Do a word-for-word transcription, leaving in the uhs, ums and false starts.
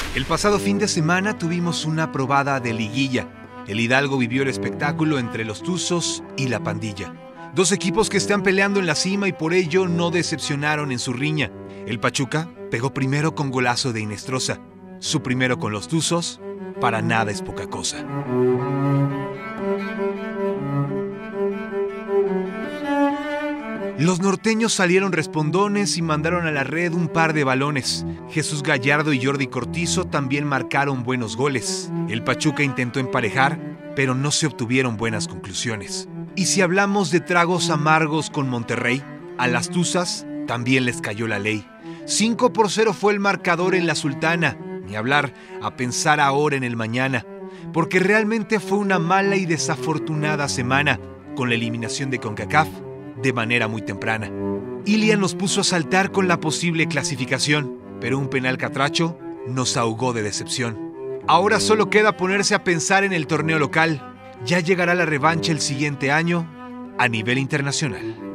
El pasado fin de semana tuvimos una probada de liguilla. El Hidalgo vivió el espectáculo entre los Tuzos y la Pandilla. Dos equipos que están peleando en la cima y por ello no decepcionaron en su riña. El Pachuca pegó primero con golazo de Inestrosa. Su primero con los Tuzos, para nada es poca cosa. Los norteños salieron respondones y mandaron a la red un par de balones. Jesús Gallardo y Jordi Cortizo también marcaron buenos goles. El Pachuca intentó emparejar, pero no se obtuvieron buenas conclusiones. Y si hablamos de tragos amargos con Monterrey, a las Tuzas también les cayó la ley. cinco por cero fue el marcador en la Sultana. Ni hablar, a pensar ahora en el mañana. Porque realmente fue una mala y desafortunada semana, con la eliminación de CONCACAF de manera muy temprana. Ilia nos puso a saltar con la posible clasificación, pero un penal catracho nos ahogó de decepción. Ahora solo queda ponerse a pensar en el torneo local. Ya llegará la revancha el siguiente año a nivel internacional.